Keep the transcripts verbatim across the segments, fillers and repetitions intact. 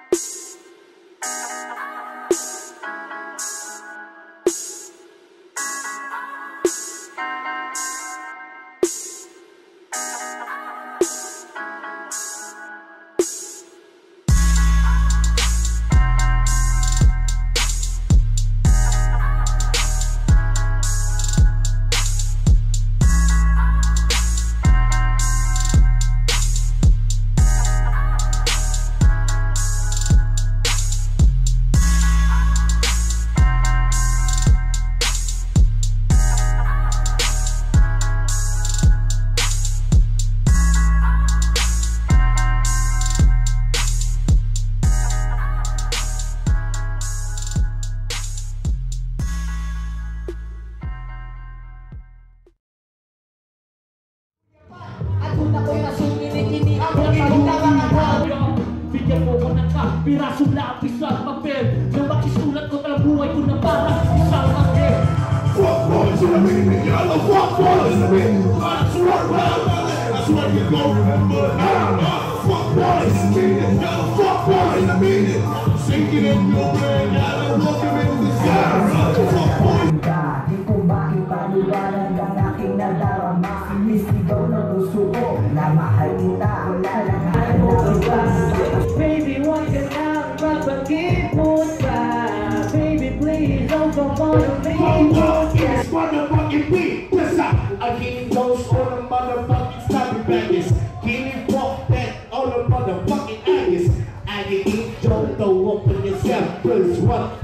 Bigyan mo ko ng kapirasong lapis at papel na makisulat ko ang buhay ko na parang isang angel. Fuck boys in the meaning, y'all are fuck boys in the meaning. I swear, I swear you gon' remember now. Fuck boys in the meaning, y'all are fuck boys in the meaning. Sinking in your brain, y'all are walking in the sky. Fuck boys. Di ko maipaliwanag ang aking nadarama. Sinisigaw na gusto ko na mahal kita. Wala lang ano iba. Baby, why can I rock a keyboard back? Baby, please don't go on me. It's motherfucking beat. Listen, I can't go for the motherfucking stopping baggage. Can't walk that on the motherfucking ass. I can eat your throw up in yourself. Cause what?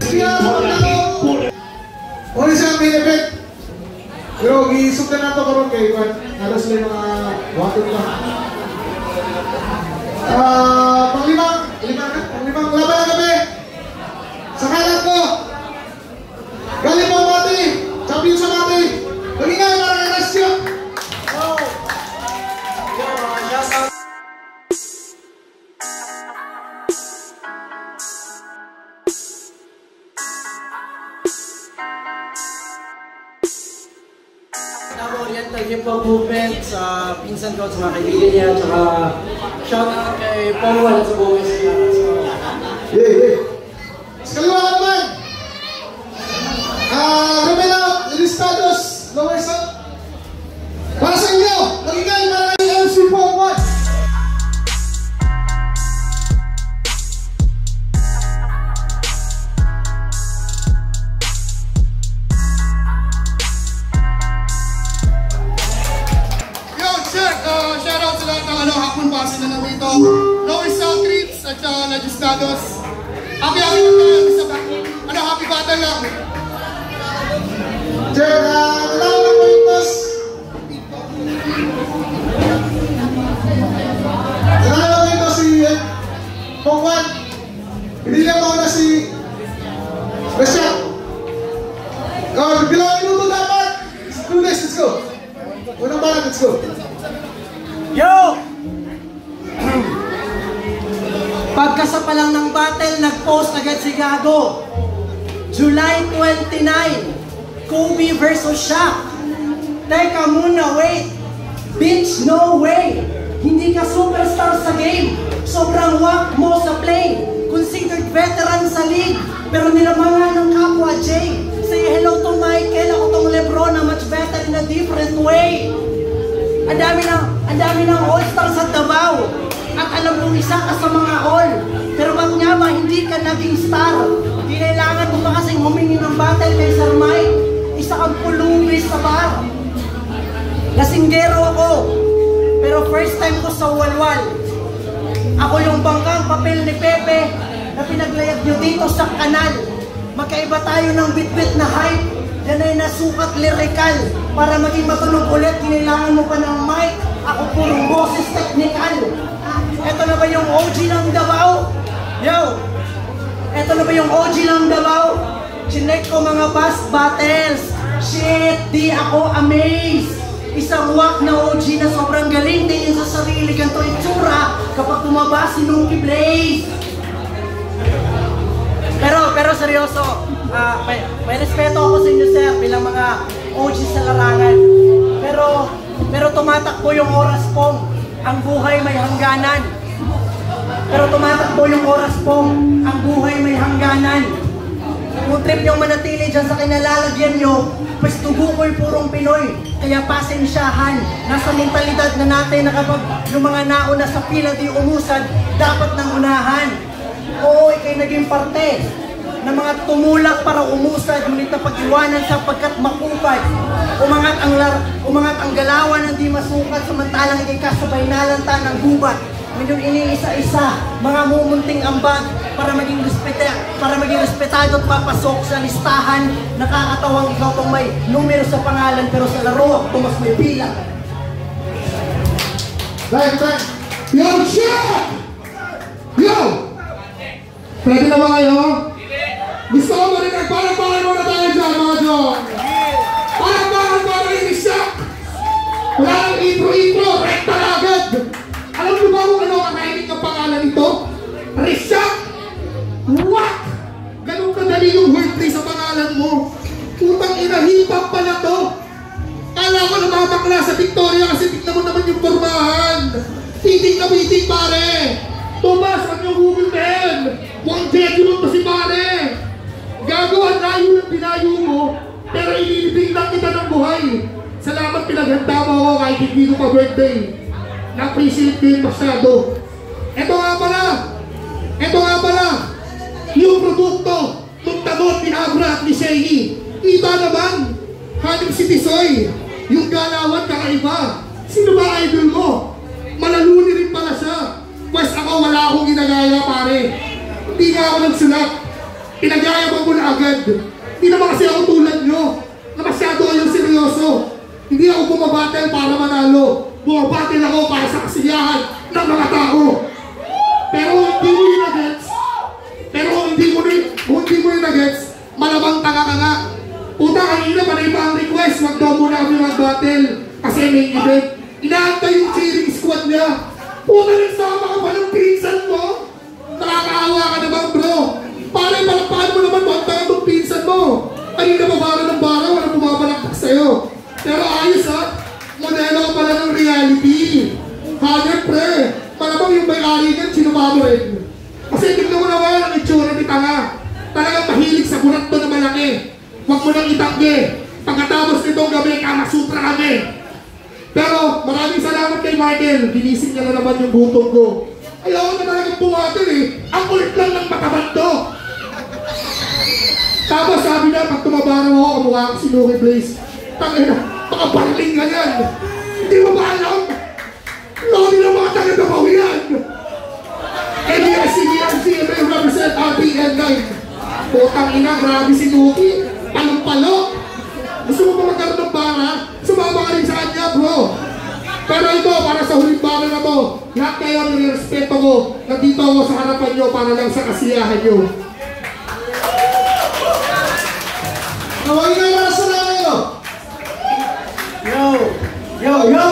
Ano siya main event? Pero giisog na nato karon kay Juan. Halos lang mga wakit lang. Ah, panglimang, limang na, panglimang laban na gabi. Sa kalat ko. Galing mo Mati, champion sa Mati. Magingay para kay Rastyo. Oh. Yo, shout out. Oriental Hip Hop Movement sa pinsan ko, sa mga kaibigan niya, tsaka shout out kay Paul sa buong sila. Hey, hey. Sa kaliwa naman, ah, Romelo Listados, lower sound. Para sa inyo, magigay para kay M C Pongwan. Pasa na namin ito. Lower South Trips at uh, Legislados. Happy happy na tayo sa back. Ano, happy battle lang. Diyan, uh, nalaman ko yung boss. Nalaman ko ito si eh, Pongwan. Hindi na mo na si Besya. Oh, bilang minuto dapat. Let's do this, let's go. Unang balat, let's go. Yo! Pagkasa pa lang ng battle, nag-post agad si Gago. July twenty-nine, Kobe versus Shaq. Teka muna, wait. Bitch, no way. Hindi ka superstar sa game. Sobrang whack mo sa play. Considered veteran sa league, pero nilamangan ng kapwa Jay. Say hello to Michael, ako tong Lebron na much better in a different way. Ang dami ng, ang dami ng all-star sa Davao. At alam kong isa ka sa mga all. Pero bak nga ba, hindi ka naging star? Kinailangan mo pa kasing humingi ng battle kay Sir Mike. Isa kang pulubis sa bar. Lasinggero ako. Pero first time ko sa walwal. Ako yung bangkang papel ni Pepe na pinaglayag nyo dito sa kanal. Magkaiba tayo ng bit-bit na hype. Yan ay nasukat lyrical. Para maging matunog ulit, kinailangan mo pa ng mic. Ako purong boses technical. Eto na ba yung O G ng Davao? Yo! Eto na ba yung O G ng Davao? Chinek ko mga past battles. Shit, di ako amazed. Isang wak na O G na sobrang galing. Tingin sa sarili, ganito itsura kapag tumaba si Nunky Blaze. Pero, pero seryoso, uh, may, may respeto ako sa inyo sir bilang mga O G sa larangan. Pero, pero tumatakbo yung oras pong ang buhay may hangganan. Pero tumatakbo yung oras po, ang buhay may hangganan. Kung trip niyong manatili dyan sa kinalalagyan niyo, pues tugo ko'y purong Pinoy. Kaya pasensyahan, nasa mentalidad na natin na kapag yung mga nauna sa pila di umusad, dapat nang unahan. Oo, ikay naging parte ng mga tumulak para umusad, ngunit na pag-iwanan sapagkat makupad. Umangat ang, lar umangat ang galawan ng di masukat, samantalang ikay kasabay nalanta ng gubat. Ngayon iniisa-isa, mga mumunting ambag para maging respeta, para maging respetado at papasok sa listahan. Nakakatawang ikaw tong may numero sa pangalan pero sa laro ito mas may bilang. Right, right. Yo, shit! Yo! Pwede na ba kayo? Gusto ko ba rin nagparang-parang muna tayo dyan, mga John? Parang-parang-parang yung isa! Wala nang intro-intro, rekta na agad! Alam niyo ba kung ano ang kainin ng pangalan nito? Resak! What? Ganun kadali yung wordplay sa pangalan mo. Putang ina, hip-hop pala to. Kala ko namamakla sa Victoria kasi tignan mo naman yung formahan. Titing na biting pare. Tomas, ang yung Google ten. One judgment to si pare. Gagawa layo ng binayo mo, pero ililibing lang kita ng buhay. Salamat pinaghanda mo ako kahit hindi ko pa birthday. Na-appreciate ko yung masyado. Ito nga pala, ito nga pala, yung produkto ng tagot ni Abra at ni Shei. Kita naman, haning si Tisoy, yung galawan kakaiba. Sino ba idol mo? Malaluni rin pala siya. Pues ako wala akong ginagaya pare. Hindi nga ako nagsulat. Pinagaya mo na agad. Hindi naman kasi ako tulad nyo, na masyado kayong seryoso. Hindi ako bumabattle para manalo. Bumabattle ako para sa kasiyahan ng mga tao. Pero hindi mo yung nagets. Pero hindi mo yung, hindi mo yung nagets, malamang tanga ka nga. Puta, kanina pa na iba ang request, wag daw muna kami mag-battle. Kasi may event. Inaantay yung cheering squad niya. Puta, nagsama ka pa ng pinsan mo? Nakakaawa ka naman bro. Pare, palakpakan mo naman banta itong pinsan mo. Kanina pa bara ng bara, walang bumabalakpak sa'yo. Pero ayos ha, modelo ka pala ng reality. Hagan pre, malamang yung may-ari niyan, sinumama rin. Kasi tignan mo naman ang itsura ni tanga. Talagang mahilig sa burat to na malaki. Huwag mo nang itangge. Pagkatapos nitong gabi, kamasutra kami. Pero maraming salamat kay Michael. Ginising niya na naman yung butong ko. Ayaw na talagang pumatil eh. Ang kulit lang ng mataban to. Tapos sabi na, pag tumabara mo ako, kamukha ko si Luke Blaze. Tangina, makabarling ka yan. Hindi mo ba alam? Lodi ng mga taga-gabawian. N D S C B N C M A represent R P N nine. Putang ina, grabe si Luke. Palong-palo. Gusto mo ba magkaroon ng bara? Sumama ka rin sa kanya, bro. Pero ito, para sa huling bara na to, lahat kayo nire-respeto ko. Nandito ako sa harapan nyo para lang sa kasiyahan nyo. Nawagin na para sa namin nyo. Yo! Yo! Yo!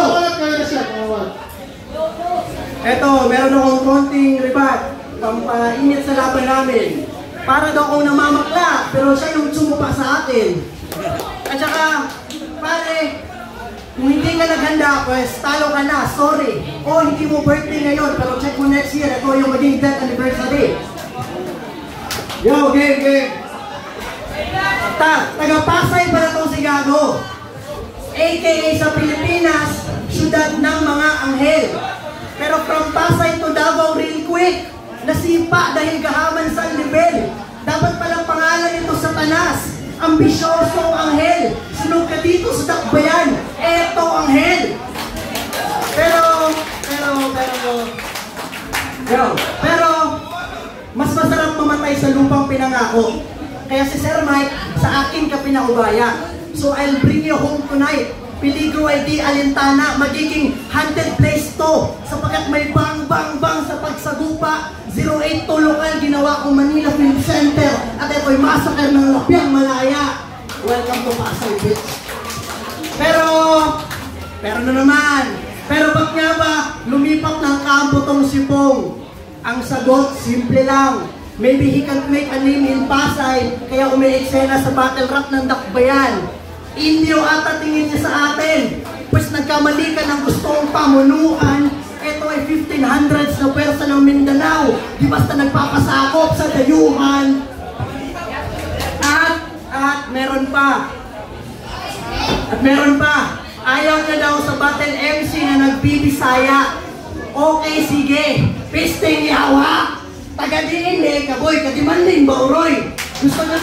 Eto, meron akong konting ribat. Pampainit sa laban namin. Para daw akong namamakla, pero siya yung sumupa sa akin. At saka, pare, kung hindi ka naghanda, pues talo ka na, sorry. O hindi mo birthday ngayon, pero check mo next year, ito yung maging death anniversary. Yo, game, game. Ta, taga-Pasay pa na itong si Gago. A K A sa Pilipinas, syudad ng mga anghel. Pero from Pasay to Davao real quick, nasipa dahil gahaman sa level. Dapat palang pangalan ito sa Tanas. Ambisyosong anghel. Sunod ka dito sa Dakbayan. Eto anghel. Pero, pero, pero, pero, pero, mas masarap mamatay sa lupang pinangako. Kaya si Sir Mike, sa akin ka pinaubaya. So I'll bring you home tonight. Peligro ay di alintana, magiging haunted place to. Sapagkat may bang bang bang sa pagsagupa. zero eight to lokal, ginawa kong Manila Film Center. At ito'y massacre ng Lapiang Malaya. Welcome to Pasay, bitch. Pero, pero na naman. Pero ba't nga ba, lumipat ng kampo tong si Pong? Ang sagot, simple lang. Maybe he can't make a name in Pasay, kaya umi-eksena sa battle rap ng Dakbayan. Indio ata tingin niya sa atin. Pues nagkamali ka ng gustong pamunuan. Ito ay fifteen hundreds na pwersa ng Mindanao. daw, di basta nagpapasakop sa dayuhan. At, at meron pa. At meron pa. Ayaw niya daw sa battle M C na nagbibisaya. Okay, sige. Pisting yawa. Taga-diin eh, kaboy, kadimanding ba, uroy? Gusto niya...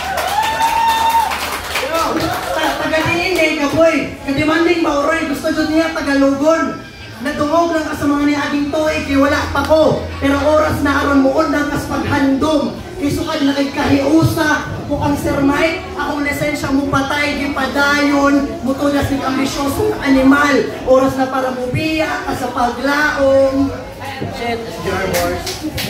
Taga-diin eh, kaboy, kadimanding ba, uroy? Gusto niya Tagalugon. Natungog lang ka sa mga niaging tuig, kaya wala pa ko. Pero oras na aron muon lang kas paghandom. Isukad na kay kahiusa, bukang Sir Mike, akong lisensya mo patay, gipadayon, mutulas ng ambisyosong animal. Oras na para mubiya, ka sa paglaong. Shit, Star Wars.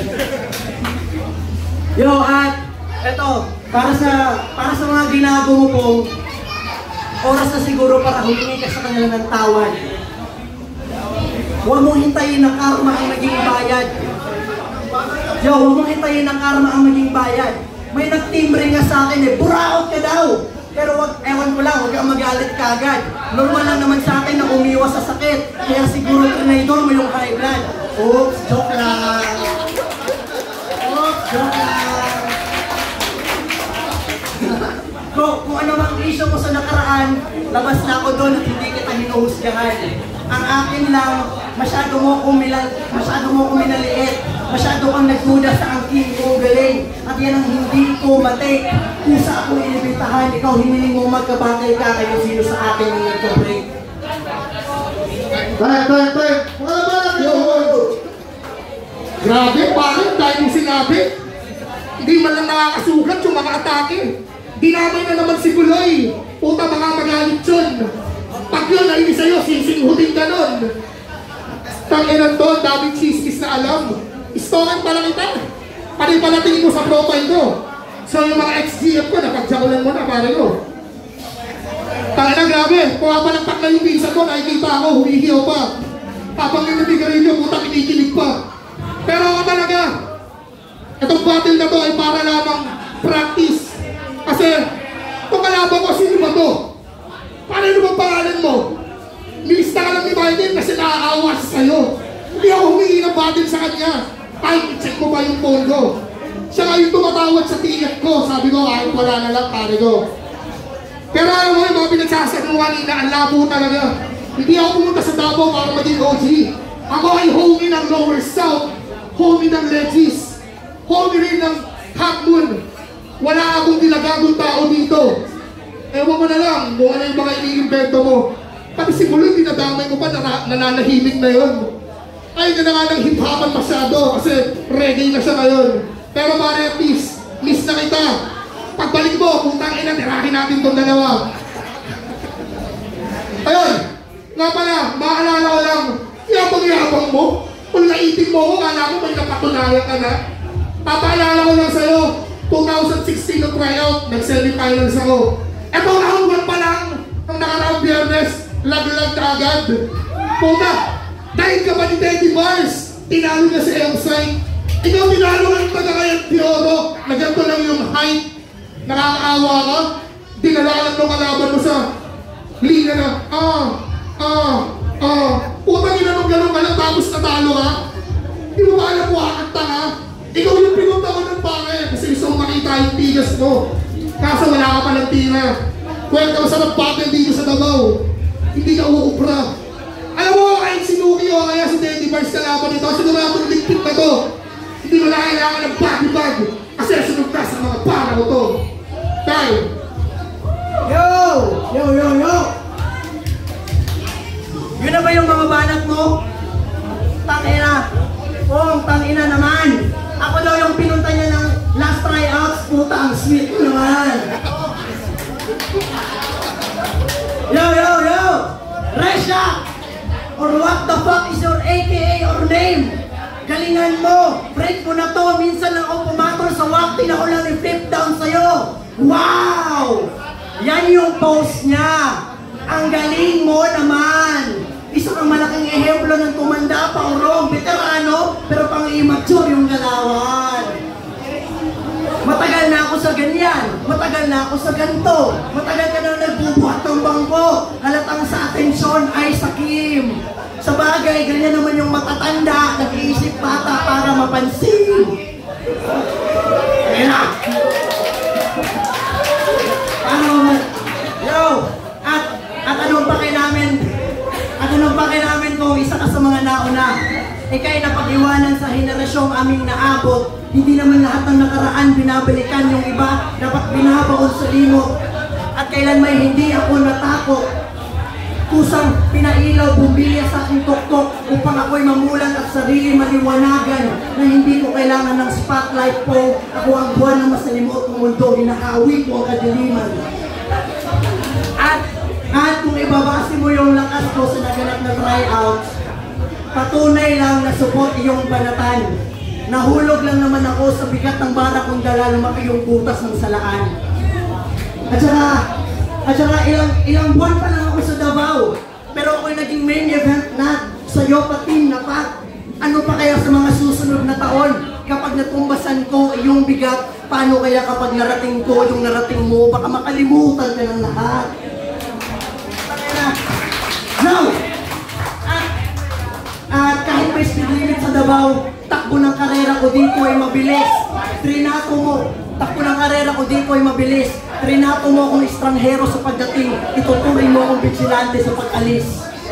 Yo, at eto, para sa para sa mga ginagawa mo pong oras na siguro para humingi ka sa kanila ng tawad. Huwag mong hintayin na karma ang naging bayad. Yo, huwag mong hintayin na karma ang naging bayad. May nagtimbre nga sa akin eh, buraot ka daw. Pero wag, ewan ko lang, huwag kang magalit kagad. Normal lang naman sa akin na umiwas sa sakit. Kaya siguro trinidor mo yung high blood. Oops, joke lang. Oops, joke lang. Kung, kung ano mang issue ko sa nakaraan, labas na ako doon at hindi kita hinuhusgahan. Ang akin lang, masyado mo kumilal, masyado mo kuminaliit, masyado kang nagduda sa angking kong galing. At yan ang hindi ko matake. Kusa akong inibitahan, ikaw hiniling mo magkabagay ka kayo sino sa akin ang nagka-break. Tayo, tayo, tayo. Mga labanan nyo. Grabe, bakit? Dahil yung sinabi, hindi man lang nakakasugat yung mga atake. Dinamay na naman si Guloy. Puta, mga magalit yun. Pag yun, nainis sa'yo, sisinghutin ka nun. Tanginan doon, daming chismis na alam. Istokan pala kita. Panay pala tingin mo sa profile ko. So yung mga ex-G F ko, napagjakulan mo na, pare ko. Tanginan, grabe. Pumapalampak na yung visa ko, nakikita ako, humihiyaw pa. Habang yung nabigarilyo, puta, kinikilig pa. Pero ako talaga, itong battle na to ay para lamang practice. Kasi, itong kalaban ko, sino ba to? Paano naman pangalan mo? Nilista ka lang ni Biden kasi naaawa siya sa'yo. Hindi ako humingi ng battle sa kanya. Kahit i-check ko ba yung phone ko. Siya nga yung tumatawad sa tiyak ko. Sabi ko, kahit wala na lang, pare ko. Pero alam mo yung mga pinagsasanuhan na ang labo talaga. Hindi ako pumunta sa Davao para maging O G. Ako ay homie ng Lower South. Homie ng Legis. Homie rin ng Half Moon. Wala akong dilagagong tao dito. Ewan ko na lang kung ano yung mga iniimbento mo. Pati si Guloy, dinadamay mo pa, na nananahimik na yun. Ay, na nga ng hip-hopan masyado kasi reggae na siya ngayon. Pero pare, please, miss na kita. Pagbalik mo, putang ina, tirahin natin itong dalawa. Ayun, nga pala, maalala ko lang, yabang-yabang mo. Kung naitin mo ko, kala ko may napatunayan ka na. Papaalala ko lang sa'yo, twenty sixteen na tryout, nag-semi-finals ako. Eto round one pa lang, ang nakaraang Biyernes, lag-lag na agad. Puta, dahil ka ba ni Teddy Mars? Tinalo niya si Elsite. Ikaw tinalo ng taga-kayang Teoro, na ganito lang yung height. Nakakaawa ka? Dinalalan mo kalaban mo sa linya na, ah, ah, ah. Puta, ginanong-ganong ka lang tapos natalo ka? Di mo ba alam mo akanta ka? Ikaw yung pinunta ko ng pangit kasi gusto mo makita yung tigas mo. Kaso wala ka palang tira. Kwenta mo sa nag-battle dito sa Davao. Hindi ka uubra. Alam mo, kahit si Nuki o kaya si Teddy Mars kalaban nito, siguradong ligpit na to. Hindi mo na kailangan ng bag-bag kasi sunog ka sa mga para mo to. Tayo! Yo! Yo, yo, yo! Yun na ba yung mga banat mo? Tangina! Oh, tangina naman! Ako daw yung pinunta niya ng last tryouts, puta, ang sweet ko naman! Yo, yo, yo! Resha! Or what the fuck is your A K A or name? Galingan mo! Friend ko na to! Minsan lang ako pumatol sa wakti na ako lang i-flip down sa'yo! Wow! Yan yung post niya! Ang galing mo naman! Isa kang malaking ehemplo ng tumanda pa urong, veterano, pero pang immature yung galawan. Matagal na ako sa ganyan, matagal na ako sa ganito, matagal ka na nagbubuhat ng bangko, halatang sa atensyon ay sakim. Sa bagay, ganyan naman yung matatanda, nag-iisip bata para mapansin. Ayan na. Ano naman? Yo! At, at anong pake namin? At anong pake namin kung isa ka sa mga nauna? Ika'y napag-iwanan sa henerasyong aming naabot. Hindi naman lahat ng nakaraan binabalikan, yung iba dapat binabaon sa limot. At kailan may hindi ako natakot, kusang pinailaw bumbilya sa aking tuktok upang ako'y mamulan at sarili maliwanagan na hindi ko kailangan ng spotlight po. Ako ang buwan ng masalimuot ng mundo, hinakaawi ko ang kadiliman. At, at kung ibabase mo yung lakas ko sa naganap na tryouts, patunay lang na support iyong banatan. Nahulog lang naman ako sa bigat ng bara kong dala lumaki yung butas ng salaan. At saka, at saka ilang, ilang buwan pa lang ako sa Davao. Pero ako'y naging main event na sa Yopa team na pa. Ano pa kaya sa mga susunod na taon? Kapag natumbasan ko yung bigat, paano kaya kapag narating ko yung narating mo? Baka makalimutan ka ng lahat. Now, at, at kahit may speed limit sa Davao, takbo ng karera ko dito ay mabilis. Trinato mo, takbo ng karera ko dito ay mabilis. Trinato mo akong estranghero sa pagdating. Itutuloy mo akong vigilante sa pag-alis.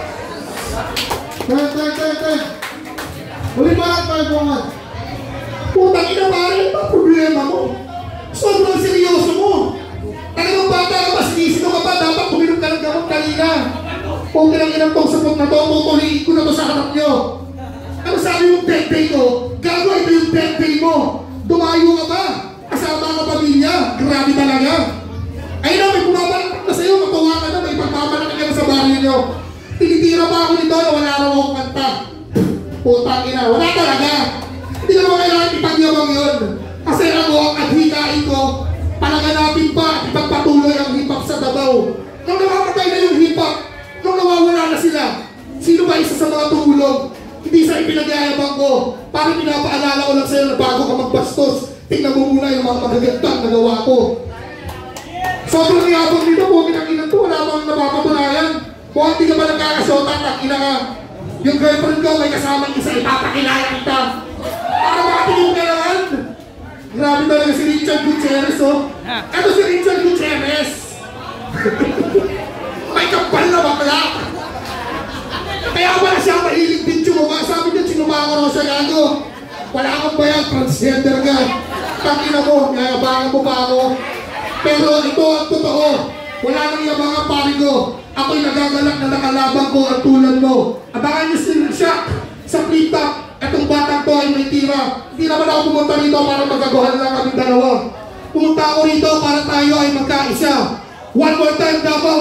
Tay, tay, tay, tay. Huli ba ang tayo bungan? Putang ina pare, ito problema mo. Sobrang seryoso mo. Talagang bata ka ba, sinisino ka ba? Dapat kuminom ka ng gamot kanina. Kung kinang inang tong sapot na to, tutuliin ko na to sa harap nyo. Ano sabi yung birthday ko? Gago, ito yung birthday mo. Dumayo ka ba? Kasama ka pamilya. Grabe talaga. Ayun na, may bumabalak na sa'yo. Matuwa ka na, may pagmamalaki ka na sa barrio nyo. Tinitira pa ako nito na wala raw akong kanta. Putang ina, wala talaga. Hindi na naman kailangan ipagyabang yun. Kasi ako, ang adhikain ko, palaganapin pa at ipagpatuloy ang hip-hop sa Davao. Nung nakapatay na yung hip-hop, nung nawawala na sila, sino ba isa sa mga tumulong? Hindi sa ipinagyayabang ko. Parang pinapaalala ko lang sa'yo na bago ka magbastos, tingnan mo muna yung mga magagandang nagawa ko. Sobrang yabang nito, bukit ang ina to, wala bang napapatunayan. Kung hindi ka ba nagkakasota, ina ka. Yung girlfriend ko may kasamang isa, ipapakilala kita. Para makatingin ka naman. Grabe talaga si Richard Gutierrez, oh. Ito si Richard Gutierrez. May kapal na bakla. Kaya wala siya mahilig video mo. Sabi niya, sinumaka raw siya gago. Wala kang bayan, transgender ka. Tangina mo, yayabangan mo pa ako. Pero ito ang totoo. Wala nang yabangan pari ko. Ako'y nagagalak na nakalaban ko ang tulad mo. Abangan niyo si Shaq sa flip-top. Etong batang to ay may tira. Hindi naman ako pumunta rito para magaguhan lang kaming dalawa. Pumunta ako rito para tayo ay magkaisa. One more time, Davao,